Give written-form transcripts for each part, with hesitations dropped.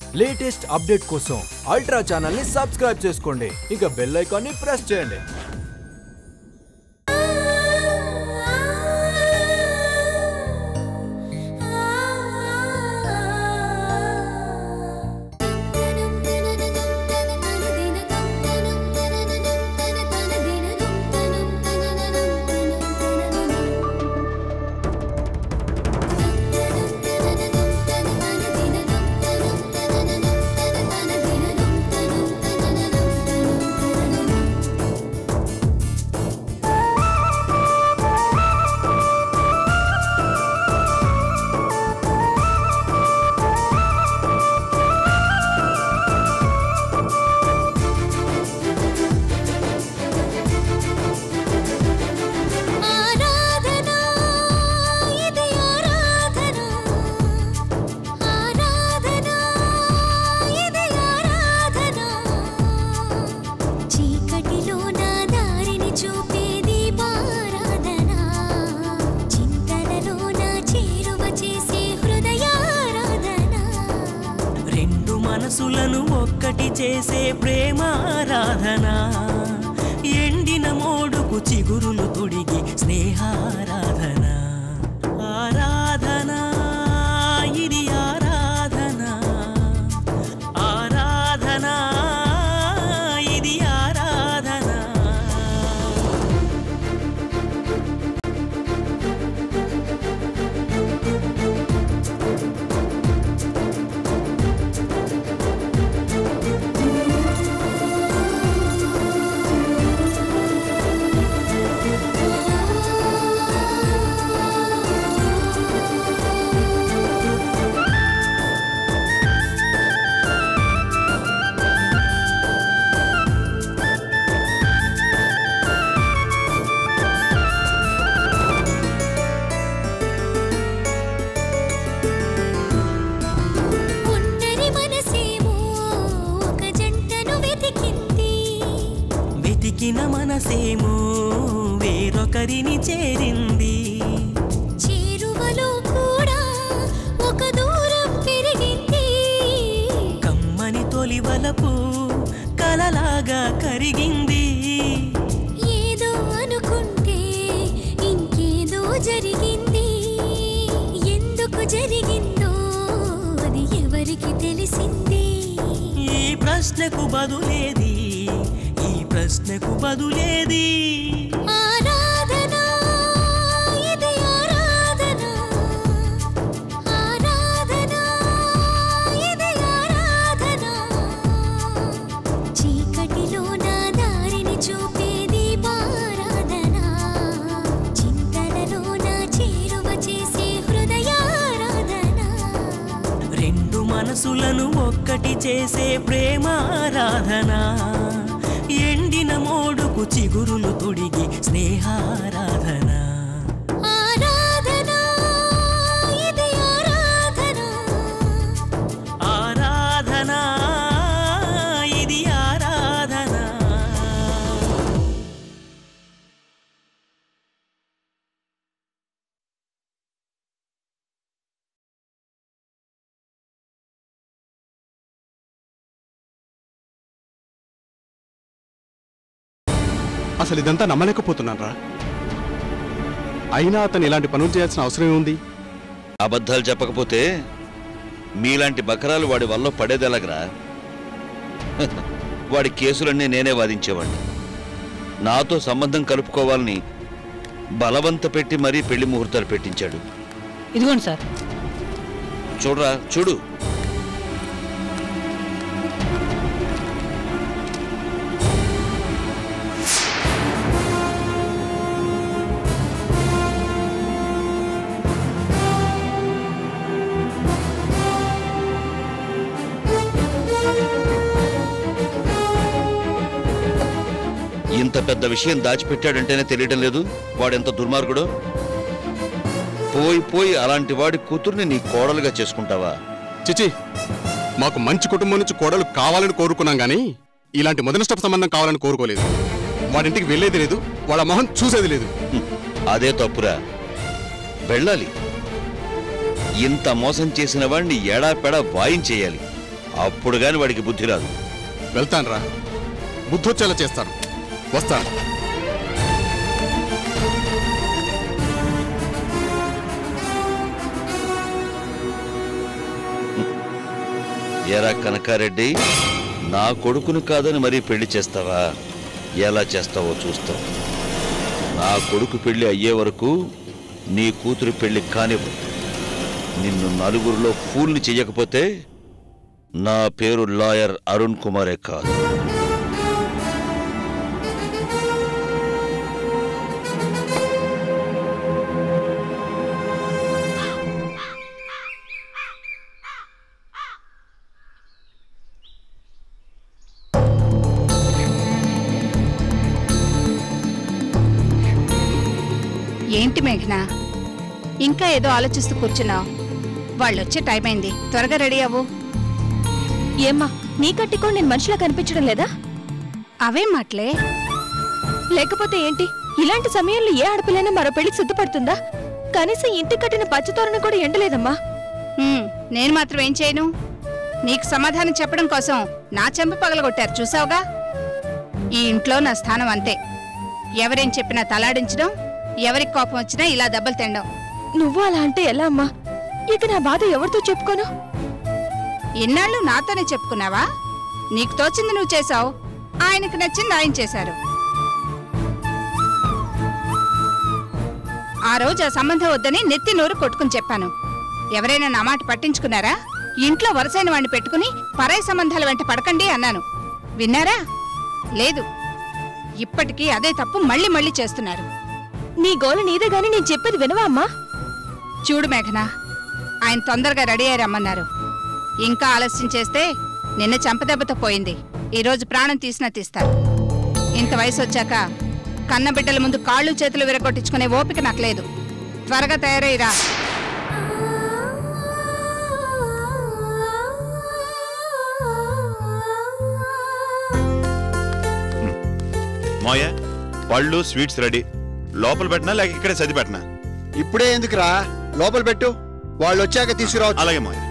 Latest update కోసం Ultra channel ని subscribe చేసుకోండి. ఇక బెల్ ఐకాన్ ని ప్రెస్ చేయండి. చేసే ప్రేమారాధన ఎండిన మోడుకు చిగురులు తొడిగి స్నేహారాధన ఆరాధన ఇది ఆరాధన ఆరాధన ఇది ఆరాధన మనసేమో వేరొకరిని చేరింది చేరువలో కూడా ఒక దూరం పెరిగింది కమ్మని తొలివలపు కలలాగా కరిగింది ఏదో అనుకుంటే ఇంకేదో జరిగింది ఎందుకు జరిగిందో అది ఎవరికి తెలిసింది ఈ ప్రశ్నకు బదులేది ప్రశ్నకు బదులేది ఆరాధన ఇది ఆరాధన ఆరాధన ఇది ఆరాధన చీకటిలో నా దారిని చూపేది ఆరాధన చింతలలో నా చేరువ చేసే హృదయారాధన రెండు మనసులను ఒక్కటి చేసే ప్రేమారాధన ఎండిన మోడుకు చిగురులు తొడిగి స్నేహారాధన ఆరాధన ఇది ఆరాధన ఆరాధన ఇది ఆరాధన అసలు ఇదంతా నమ్మలేకపోతున్నారా? అయినా అతను ఇలాంటి పనులు చేయాల్సిన అవసరం ఉంది. అబద్ధాలు చెప్పకపోతే మీలాంటి బకరాలు వాడి వల్ల పడేదెలగరా? వాడి కేసులన్నీ నేనే వాదించేవాడిని. నాతో సంబంధం కలుపుకోవాలని బలవంత పెట్టి మరీ పెళ్లి ముహూర్తాలు పెట్టించాడు. ఇదిగోండి సార్. చూడరా చూడు. ఇంత పెద్ద విషయం దాచిపెట్టాడంటేనే తెలియడం లేదు వాడెంత దుర్మార్గుడో. పోయి పోయి అలాంటి వాడి కూతుర్ని నీ కోడలుగా చేసుకుంటావా? చిచి, మాకు మంచి కుటుంబం నుంచి కోడలు కావాలని కోరుకున్నాం గానీ ఇలాంటి మొదటి సంబంధం కావాలని కోరుకోలేదు. వాడింటికి వెళ్ళేది లేదు, వాళ్ళ మొహం చూసేది లేదు. అదే తప్పురా. వెళ్ళాలి. ఇంత మోసం చేసిన వాడిని ఎడాపెడా వాయించేయాలి. అప్పుడు గాని వాడికి బుద్ధి రాదు. వెళ్తానురా, బుద్ధొచ్చేలా చేస్తాను. వస్తాను. ఎరా కనకారెడ్డి, నా కొడుకును కాదని మరీ పెళ్లి చేస్తావా? ఎలా చేస్తావో చూస్తావు. నా కొడుకు పెళ్లి అయ్యే వరకు నీ కూతురు పెళ్లి కానివ్వు. నిన్ను నలుగురిలో ఫూల్ని చెయ్యకపోతే నా పేరు లాయర్ అరుణ్ కుమారే కాదు. ఏంటి మేఘన, ఇంకా ఏదో ఆలోచిస్తూ కూర్చున్నావు? వాళ్ళొచ్చే టైం అయింది, త్వరగా రెడీ అవ్వు. ఏమ్మా, నీ కట్టికో నేను మనిషిలా కనిపించడం లేదా? అవేం మాటలే. లేకపోతే ఏంటి, ఇలాంటి సమయంలో ఏ ఆడపిల్లైనా మరో పెళ్లికి సిద్ధపడుతుందా? కనీసం ఇంటి కట్టిన పచ్చతోరణ కూడా ఎండలేదమ్మా. నేను మాత్రం ఏం చేయను? నీకు సమాధానం చెప్పడం కోసం నా చెంప పగలగొట్టారు, చూసావుగా. ఈ ఇంట్లో నా స్థానం అంతే. ఎవరేం చెప్పినా తలాడించడం, ఎవరికి కోపం వచ్చినా ఇలా దెబ్బలు తినడం. నువ్వు అలా అంటే ఎలా అమ్మా? ఇక నా బాధ ఎవరితో చెప్పుకోను? ఇన్నాళ్ళు నాతోనే చెప్పుకున్నావా? నీకు తోచింది నువ్వు చేశావు, ఆయనకు నచ్చింది ఆయన చేశారు. ఆ రోజు ఆ సంబంధం వద్దని నెత్తి నోరు కొట్టుకుని చెప్పాను. ఎవరైనా నా మాట పట్టించుకున్నారా? ఇంట్లో వరసైన వాడిని పెట్టుకుని పరాయి సంబంధాల వెంట పడకండి అన్నాను. విన్నారా? లేదు. ఇప్పటికీ అదే తప్పు మళ్ళీ మళ్ళీ చేస్తున్నారు. నీ గోల నీదే గాని నేను చెప్పేది వినవా అమ్మా? చూడు మేఘనా, ఆయన తొందరగా రెడీ అయ్యి రమ్మన్నారు. ఇంకా ఆలస్యం చేస్తే నిన్న చంపదెబ్బతో పోయింది, ఈరోజు ప్రాణం తీసినా తీస్తారు. ఇంత వయసు వచ్చాక కన్నబిడ్డల ముందు కాళ్ళు చేతులు విరగొట్టించుకునే ఓపిక నాకు లేదు. త్వరగా తయారయ్యిరా. మోయ, పళ్ళు స్వీట్స్ రెడీ. లోపల పెట్టినా లేక ఇక్కడే సది పెట్టినా? ఇప్పుడే ఎందుకురా, లోపల పెట్టు, వాళ్ళు వచ్చాక తీసుకురావచ్చు. అలాగే మోయ.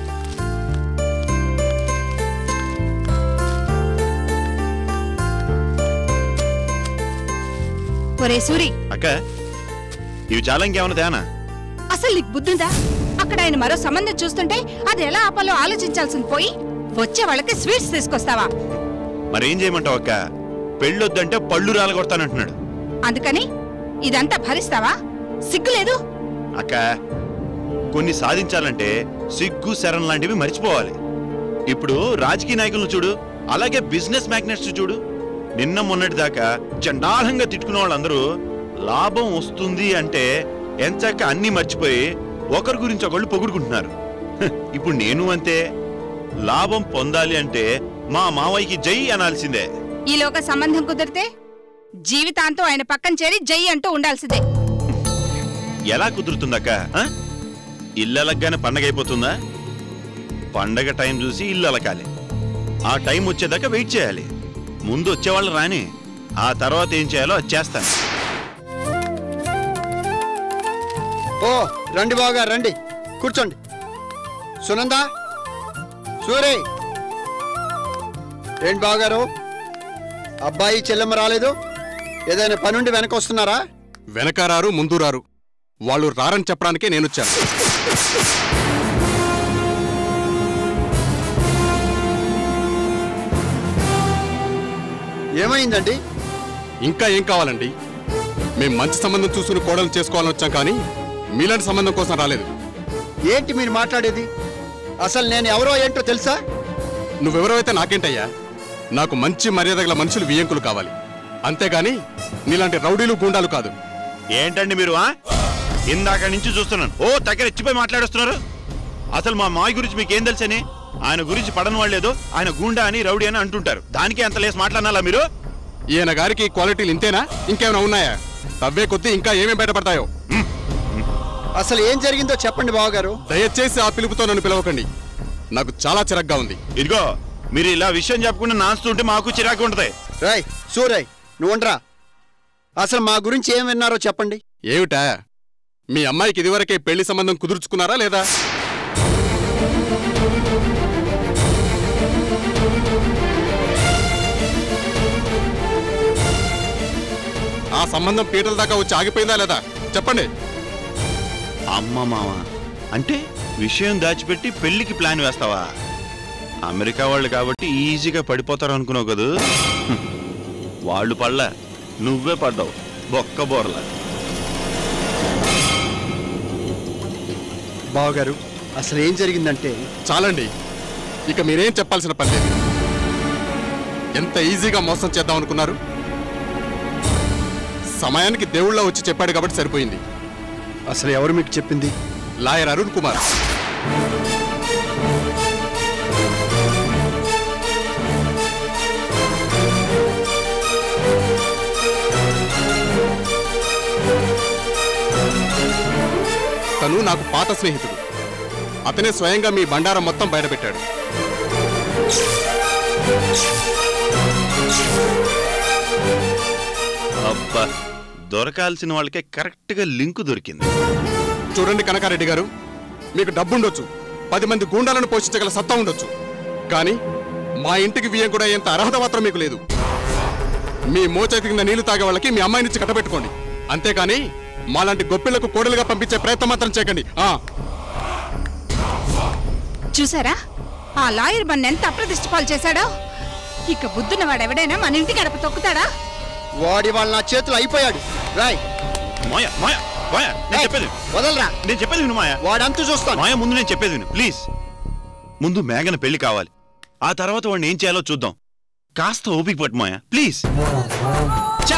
ఒరే సూరి, అక్క, ఇవి చాలా ఇంకేమన్నా తేనా? అసలు నీకు బుద్ధుందా? అక్కడ ఆయన మరో సంబంధం చూస్తుంటే అది ఎలా ఆపాలో ఆలోచించాల్సింది పోయి వచ్చే వాళ్ళకి స్వీట్స్ తీసుకొస్తావా? మరేం చేయమంటావు అక్క? పెళ్ళొద్దంటే పళ్ళు రాలగొడతానంటున్నాడు. అందుకని ఇదంతా భరిస్తావా? సిగ్గులేదు? అక్క, కొన్ని సాధించాలంటే సిగ్గు శరం లాంటివి మర్చిపోవాలి. ఇప్పుడు రాజకీయ నాయకులను చూడు, అలాగే బిజినెస్ మ్యాగ్నెట్స్ చూడు. నిన్న మొన్నటి దాకా చండాలంగా తిట్టుకున్న వాళ్ళందరూ లాభం వస్తుంది అంటే ఎంచక్క అన్నీ మర్చిపోయి ఒకరి గురించి ఒకళ్ళు పొగుడుకుంటున్నారు. ఇప్పుడు నేను అంతే. లాభం పొందాలి అంటే మా మావయ్యకి జై అనాల్సిందే. ఈలోగా సంబంధం కుదిరితే జీవితాంతం ఆయన పక్కన చేరి జై అంటూ ఉండాల్సిందే. ఎలా కుదురుతుందక్క? ఇల్లలగ్గానే పండగ అయిపోతుందా? పండగ టైం చూసి ఇల్లు అలకాలి. ఆ టైం వచ్చేదాకా వెయిట్ చేయాలి. ముందు వచ్చేవాళ్ళు రాని, ఆ తర్వాత ఏం చేయాలో అది చేస్తాను. ఓ రండి బాగా రండి, కూర్చోండి. సునందా, సూరే, ఏంటి బాగారు, అబ్బాయి చెల్లెమ్మ రాలేదు? ఏదైనా పనుండి వెనక వస్తున్నారా? వెనక రారు, ముందు రారు. వాళ్ళు రారని చెప్పడానికే నేనొచ్చాను. ఏమైందండి? ఇంకా ఏం కావాలండి? మేం మంచి సంబంధం చూసుకుని కోడలు చేసుకోవాలని వచ్చాం, కానీ మీలాంటి సంబంధం కోసం రాలేదు. ఏంటి మీరు మాట్లాడేది? అసలు నేను ఎవరో ఏంటో తెలుసా? నువ్వెవరైతే నాకేంటయ్యా? నాకు మంచి మర్యాద గల మనుషులు వియ్యంకులు కావాలి, అంతేగాని నీలాంటి రౌడీలు గూండాలు కాదు. ఏంటండి మీరు? ఇందాక నుంచి చూస్తున్నాను, ఓ దగ్గర ఇచ్చిపోయి మాట్లాడేస్తున్నారు. అసలు మా మాయ గురించి మీకేం తెలుసని? ఆయన గురించి పడని వాళ్ళేదో ఆయన గూండా అని రౌడీ అని అంటుంటారు. దానికి అంత లేసి మాట్లాడాలా మీరు? ఈయన గారికి క్వాలిటీలు ఇంతేనా? ఇంకేమైనా ఉన్నాయా? తవ్వే కొద్దీ ఇంకా ఏమేమి బయటపడతాయో. అసలు ఏం జరిగిందో చెప్పండి బావగారు. దయచేసి ఆ పిలుపుతో నన్ను పిలవకండి, నాకు చాలా చిరాగ్గా ఉంది. ఇదిగో, మీరు ఇలా విషయం చెప్పకుండా నాస్తుంటే మాకు చిరాకు ఉంటుంది. రాయ్ సూరయ్, నువ్వుండ్రా. అసలు మా గురించి ఏం విన్నారో చెప్పండి. ఏమిటా? మీ అమ్మాయికి ఇదివరకే పెళ్లి సంబంధం కుదుర్చుకున్నారా లేదా? సంబంధం పీటల దాకా వచ్చి ఆగిపోయిందా లేదా చెప్పండి. అమ్మ మామ అంటే విషయం దాచిపెట్టి పెళ్లికి ప్లాన్ వేస్తావా? అమెరికా వాళ్ళు కాబట్టి ఈజీగా పడిపోతారు అనుకున్నావు కదూ. వాళ్ళు పడలే, నువ్వే పడ్డావు బొక్క బోర్లా. బావగారు అసలు ఏం జరిగిందంటే చాలండి, ఇక మీరేం చెప్పాల్సిన పని లేదు. ఎంత ఈజీగా మోసం చేద్దాం అనుకున్నారు? సమయానికి దేవుళ్ళ వచ్చి చెప్పాడు కాబట్టి సరిపోయింది. అసలు ఎవరు మీకు చెప్పింది? లాయర్ అరుణ్ కుమార్. తను నాకు పాత స్నేహితుడు. అతనే స్వయంగా మీ బండారం మొత్తం బయటపెట్టాడు. అబ్బా, దొరకాల్సిన వాళ్ళకే కరెక్ట్గా లింకు దొరికింది. చూడండి కనకారెడ్డి గారు, మీకు డబ్బుండొచ్చు, 10 మంది గూండాలను పోషించగల సత్తా ఉండొచ్చు, కానీ మా ఇంటికి బియ్యం కూడా ఎంత అర్హత మాత్రం మీకు లేదు. మీ మోచేతి కింద నీళ్లు తాగే వాళ్ళకి మీ అమ్మాయినిచ్చి కట్టబెట్టుకోండి, అంతేకాని మాలాంటి గొప్పిళ్లకు కోడలుగా పంపించే ప్రయత్నం మాత్రం చేయకండి. చూసారా ఆ లాయర్ మన ఎంత అప్రదిష్ట పాలు చేశాడో. ఇక బుద్ధున్న వాడెవడైనా మన ఇంటి గడప తొక్కుతాడా? వాడి వాళ్ళ నా చేతులు అయిపోయాడు. రాయ్ మాయా మాయా మాయా, నేను చెప్పేది వదలరా. నేను చెప్పేది విను మాయా. వాడంతా చూస్తాను. మాయా, ముందు నేను చెప్పేది విను ప్లీజ్. ముందు మేఘన పెళ్లి కావాలి, ఆ తర్వాత వాడిని ఏం చేయాలో చూద్దాం. కాస్త ఓపిక పట్టు మాయా ప్లీజ్. చా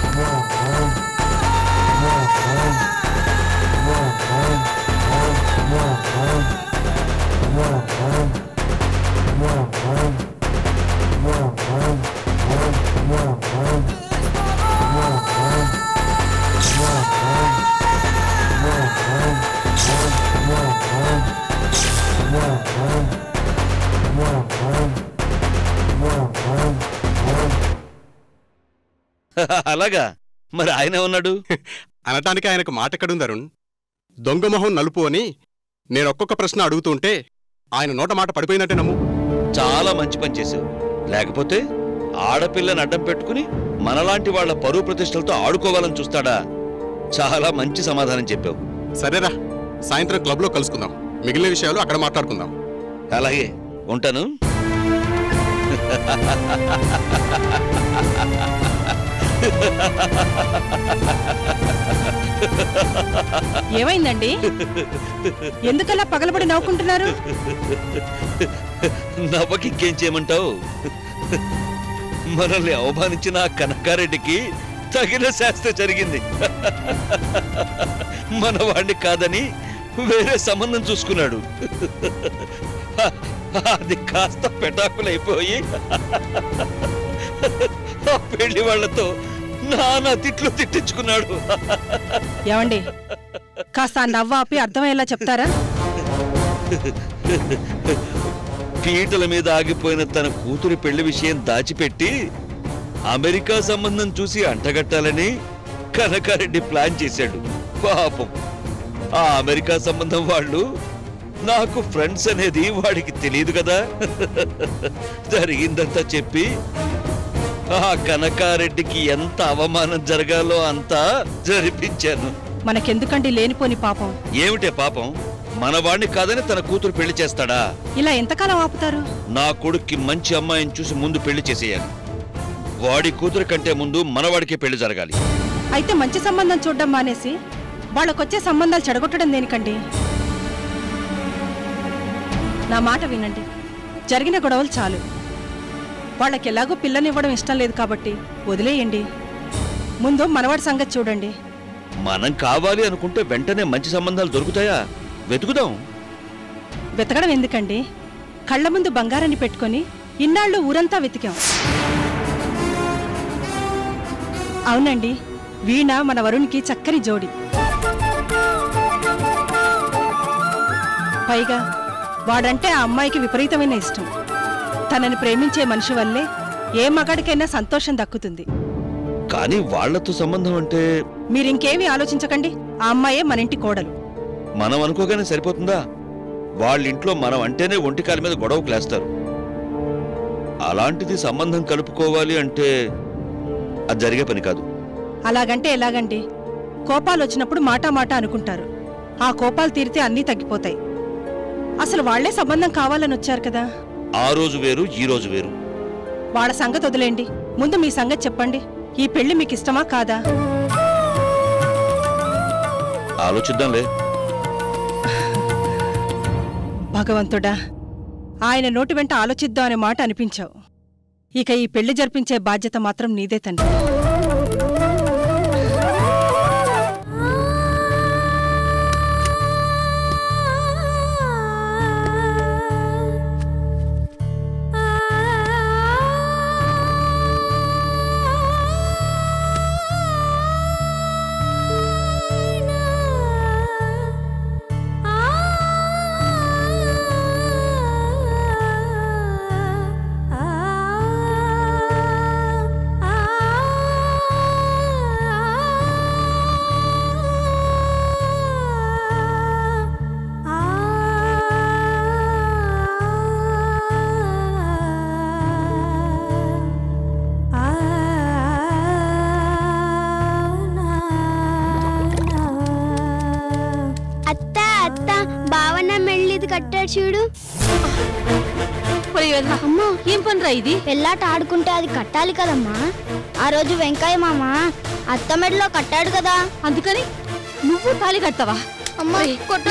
అలాగా? మరి ఆయన ఉన్నాడు అనటానికి ఆయనకు మాట ఎక్కడుంది అరుణ్? దొంగమొహం నలుపు అని నేను ఒక్కొక్క ప్రశ్న అడుగుతుంటే ఆయన నోట మాట పడిపోయినట్టే నమ్ము. చాలా మంచి పని చేశావు. లేకపోతే ఆడపిల్లని అడ్డం పెట్టుకుని మనలాంటి వాళ్ళ పరువు ప్రతిష్టలతో ఆడుకోవాలని చూస్తాడా? చాలా మంచి సమాధానం చెప్పావు. సరేరా, సాయంత్రం క్లబ్లో కలుసుకుందాం, మిగిలిన విషయాలు అక్కడ మాట్లాడుకుందాం. అలాగే, ఉంటాను. ఏమైందండి? ఎందుకలా పగలబడి నవ్వుకుంటున్నారు? నవ్వకి ఇంకేం చేయమంటావు? మనల్ని అవమానించిన కనకారెడ్డికి తగిన శాస్త్ర జరిగింది. మన వాడిని కాదని వేరే సంబంధం చూసుకున్నాడు. అది కాస్త పెటాకులైపోయి ఆ పెళ్లి వాళ్లతో నానా తిట్లు తిట్టించుకున్నాడు. ఏమండి, కాస్త నవ్వు ఆపి అర్థమయ్యేలా చెప్తారా? పీటల మీద ఆగిపోయిన తన కూతురి పెళ్లి విషయం దాచిపెట్టి అమెరికా సంబంధం చూసి అంటగట్టాలని కనకారెడ్డి ప్లాన్ చేశాడు. పాపం ఆ అమెరికా సంబంధం వాళ్ళు నాకు ఫ్రెండ్స్ అనేది వాడికి తెలియదు కదా. జరిగిందంతా చెప్పి ఆ కనకారెడ్డికి ఎంత అవమానం జరగాలో అంతా జరిపించాను. మనకెందుకండి లేనిపోని పాపం? ఏమిటే పాపం? మనవాణ్ణి కాదని తన కూతురు పెళ్లి చేస్తాడా? ఇలా ఎంతకాలం ఆపుతారు? నా కొడుక్కి మంచి అమ్మాయిని చూసి ముందు పెళ్లి చేసేయాలి. వాడి కూతురు కంటే ముందు మనవాడికే పెళ్లి జరగాలి. అయితే మంచి సంబంధం చూడడం మానేసి వాళ్ళకొచ్చే సంబంధాలు చెడగొట్టడం దేనికండి? నా మాట వినండి, జరిగిన గొడవలు చాలు. వాళ్ళకెలాగో పిల్లనివ్వడం ఇష్టం లేదు కాబట్టి వదిలేయండి. ముందు మనవాడి సంగతి చూడండి. మనం కావాలి అనుకుంటే వెంటనే మంచి సంబంధాలు దొరుకుతాయా? వెతుకుదాం. వెతకడం ఎందుకండి? కళ్ళ ముందు బంగారాన్ని పెట్టుకొని ఇన్నాళ్ళు ఊరంతా వెతికాం. అవునండి, వీణ మన వరుణ్కి చక్కని జోడి. పైగా వాడంటే ఆ అమ్మాయికి విపరీతమైన ఇష్టం. తనని ప్రేమించే మనిషి వల్లే ఏ మగాడికైనా సంతోషం దక్కుతుంది. కానీ వాళ్లతో సంబంధం అంటే? మీరింకేమీ ఆలోచించకండి, ఆ అమ్మాయే మన ఇంటి కోడలు. మనం అనుకోగానే సరిపోతుందా? వాళ్ళింట్లో మనం అంటేనే ఒంటికాల మీద గొడవకు లేస్తారు. అలాంటిది సంబంధం కలుపుకోవాలి అంటే అది జరిగే పని కాదు. అలాగంటే ఎలాగండి? కోపాలు వచ్చినప్పుడు మాట మాట అనుకుంటారు. ఆ కోపాలు తీరితే అన్నీ తగ్గిపోతాయి. అసలు వాళ్లే సంబంధం కావాలని వచ్చారు కదా. ఆ రోజు వేరు, ఈ రోజు వేరు. వాళ్ళ సంగతి వదిలేండి, ముందు మీ సంగతి చెప్పండి. ఈ పెళ్లి మీకు ఇష్టమా కాదా? ఆలోచిద్దాంలే. భగవంతుడా, ఆయన నోటి వెంట ఆలోచిద్దాం అనే మాట అనిపించావు. ఇక ఈ పెళ్లి జరిపించే బాధ్యత మాత్రం నీదే తండ్రి. కట్టాడు చూడు. అమ్మా ఏం పనిరా ఇది? పెళ్ళాట ఆడుకుంటే అది కట్టాలి కదమ్మా. ఆ రోజు వెంకయ్య మామ అత్త మెడలో కట్టాడు కదా, అందుకని నువ్వు తాళి కడతావా? అమ్మా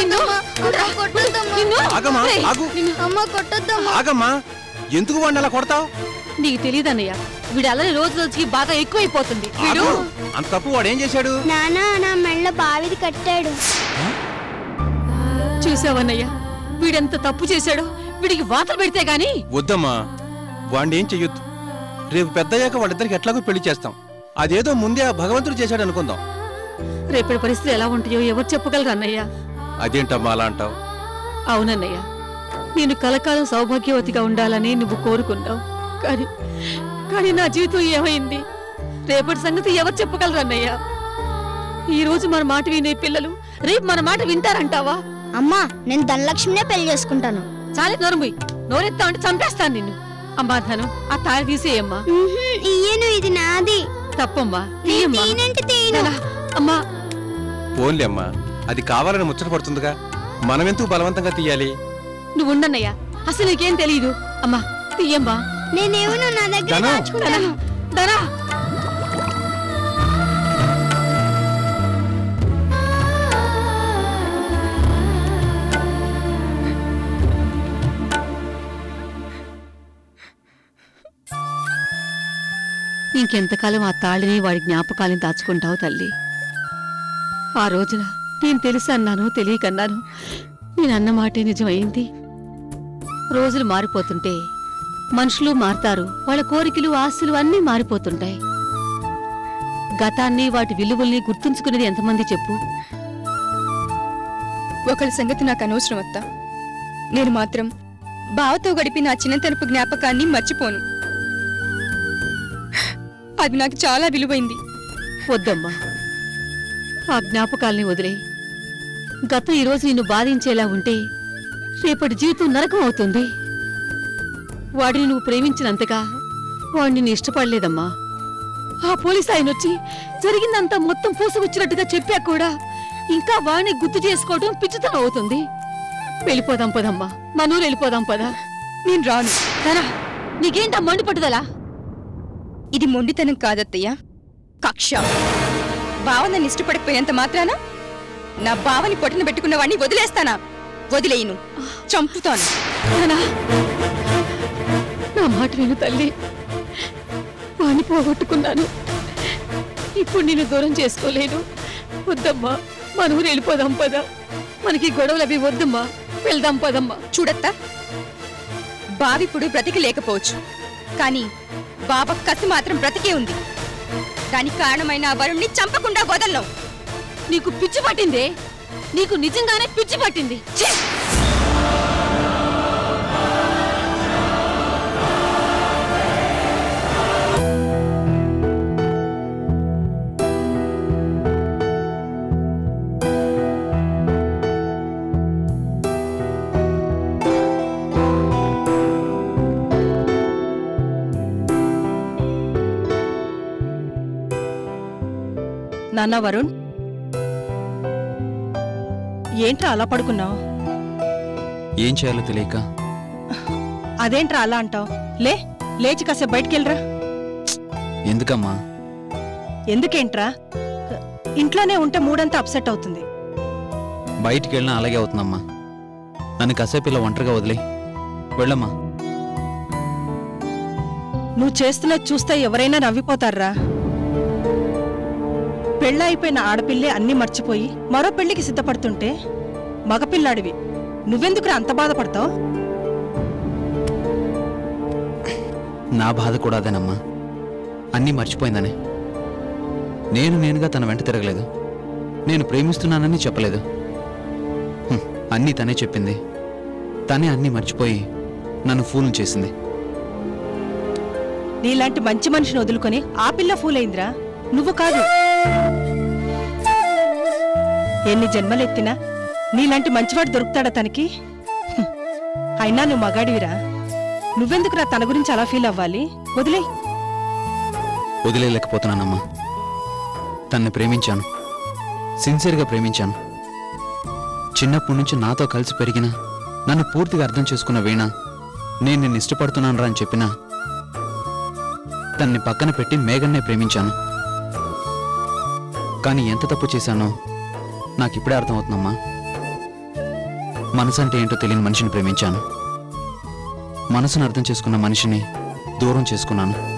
ఆగమ్మా, ఎందుకు వాడిని అలా కొడతావు? నీకు తెలియదన్నయ్య, వీడు అలా రోజు రోజుకి బాగా ఎక్కువైపోతుంది. అంత తప్పు వాడు ఏం చేశాడు? నానా నా మెడలో బావిది కట్టాడు. చూసావన్నయ్య, వీడెంత తప్పు చేశాడో. వీడికి వాతలు పెడితే గాని. వద్దమ్మా, వాడిని ఏం చెయ్యొద్దు. రేపు పెద్దయ్యాక వాళ్ళిద్దరికి ఎట్లాగో పెళ్లి చేస్తాం. అదేదో ముందే ఆ భగవంతుడు చేశాడు అనుకుందాం. రేపటి పరిస్థితి ఎలా ఉంటాయో ఎవరు చెప్పగలరు అన్నయ్య. అదేంటమ్మా అలా అంటావు? అవునన్నయ్య, నేను కలకాలం సౌభాగ్యవతిగా ఉండాలని నువ్వు కోరుకున్నావు. కానీ నా జీవితం ఏమైంది? రేపటి సంగతి ఎవరు చెప్పగలరు అన్నయ్య? ఈ రోజు మన మాట వినే పిల్లలు రేపు మన మాట వింటారంటావా? అమ్మా, నేను ధనలక్ష్మినే పెళ్లి చేసుకుంటాను. చాలే నోరుముయ్, నోరెత్తా అంటే చంపేస్తాను నిన్ను. అమ్మా ధను, ఆ తాళి తీసేయమ్మా. ఇది నాది. తప్పమ్మా, అమ్మా. పోన్లే అమ్మా, అది కావాలని ముచ్చట పడుతుందిగా, మనమెందుకు బలవంతంగా తీయాలి? నువ్వు ఉండన్నయ్యా, అసలు నీకేం తెలీదు. అమ్మా తీయమ్మా. నేనేమో నా దగ్గర దాచుకుంటాను. ధనా, ఇంకెంతకాలం ఆ తాళిని వాడి జ్ఞాపకాలని దాచుకుంటావు తల్లి? ఆ రోజున నేను తెలిసి అన్నాను, తెలియకన్నాను. నేను అన్న మాటే నిజమైంది. రోజులు మారిపోతుంటే మనుషులు మారుతారు, వాళ్ళ కోరికలు ఆశలు అన్నీ మారిపోతుంటాయి. గతాన్ని వాటి విలువల్ని గుర్తుంచుకునేది ఎంతమంది చెప్పు? ఒకరి సంగతి నాకు అనవసరం అత్త. నేను మాత్రం బావతో గడిపి నా చిన్నతనపు జ్ఞాపకాన్ని మర్చిపోను. అది నాకు చాలా విలువైంది. వద్దమ్మా, ఆ జ్ఞాపకాల్ని వదిలే. గతం ఈరోజు నిన్ను బాధించేలా ఉంటే రేపటి జీవితం నరకం అవుతుంది. వాడిని నువ్వు ప్రేమించినంతగా వాడిని నేను ఇష్టపడలేదమ్మా. ఆ పోలీసు ఆయన వచ్చి జరిగిందంతా మొత్తం పూసవచ్చినట్టుగా చెప్పా కూడా ఇంకా వాడిని గుర్తు చేసుకోవడం పిచ్చితనం అవుతుంది. వెళ్ళిపోదాం పదమ్మా, మనూరు వెళ్ళిపోదాం పదా. నేను రాను. తరా, నీకేంటా మండి పట్టుదలా? ఇది మొండితనం కాదత్తయ్య, కక్ష. బావ నన్ను ఇష్టపడకపోయినంత మాత్రాన నా బావని పొట్టన పెట్టుకున్న వాడిని వదిలేస్తానా? వదిలేయను, చంపుతాను. నా మాట విను తల్లి, వాణ్ణి పోగొట్టుకున్నాను. ఇప్పుడు నేను దూరం చేసుకోలేను. వద్దమ్మా, మన ఊరు వెళ్ళిపోదాం పదా. మనకి గొడవలు అవి వద్దమ్మా, వెళ్దాం పదమ్మా. చూడత్తా, బావిప్పుడు బ్రతికి లేకపోవచ్చు, కానీ బావ కసి మాత్రం బ్రతికే ఉంది. దానికి కారణమైన ఆ వరుణ్ణి చంపకుండా వదలను. నీకు పిచ్చి పట్టిందే, నీకు నిజంగానే పిచ్చి పట్టింది. నాన్న వరుణ్, ఏంట్రా అలా పడుకున్నావు? ఏం చేయాలో తెలియక. అదేంట్రా అలా అంటావు? లేచి కాసేపు బయటికెళ్ళరా. ఎందుకమ్మా? ఎందుకేంట్రా? ఇంట్లోనే ఉంటే మూడంతా అప్సెట్ అవుతుంది. బయటికి వెళ్ళినా అలాగే అవుతుందమ్మా. నన్ను కాసేపు ఇలా ఒంటరిగా వదిలే వెళ్ళమ్మా. నువ్వు చేస్తున్నది చూస్తే ఎవరైనా నవ్విపోతారా? పెళ్ళైపోయిన ఆడపిల్లే అన్నీ మర్చిపోయి మరో పెళ్లికి సిద్ధపడుతుంటే మగపిల్లాడివి నువ్వెందుకురా అంత బాధపడతావు? నా బాధ కూడా అదేనమ్మా. అన్నీ మర్చిపోయిందనే. నేనుగా తన వెంట తిరగలేదు. నేను ప్రేమిస్తున్నానని చెప్పలేదు. అన్నీ తనే చెప్పింది. తనే అన్నీ మర్చిపోయి నన్ను ఫూల్ని చేసింది. నీలాంటి మంచి మనిషిని వదులుకొని ఆ పిల్ల ఫూల్ అయిందిరా, నువ్వు కాదు. ఎన్ని జన్మలెత్తినా నీలాంటి మంచివాడు దొరుకుతాడా తనకి? అయినా నువ్వు మగాడివిరా. నువ్వెందుకురా తన గురించి అలా ఫీల్ అవ్వాలి? వదిలేయలేకపోతున్నానమ్మా. తన్ని ప్రేమించాను, సిన్సియర్గా ప్రేమించాను. చిన్నప్పటి నుంచి నాతో కలిసి పెరిగిన, నన్ను పూర్తిగా అర్థం చేసుకున్న వీణ నేను నిన్ను ఇష్టపడుతున్నాను రా అని చెప్పినా తన్ని పక్కన పెట్టి మేఘన్నే ప్రేమించాను. కానీ ఎంత తప్పు చేశానో నాకిప్పుడే అర్థమవుతుందమ్మా. మనసు అంటే ఏంటో తెలియని మనిషిని ప్రేమించాను. మనసును అర్థం చేసుకున్న మనిషిని దూరం చేసుకున్నాను.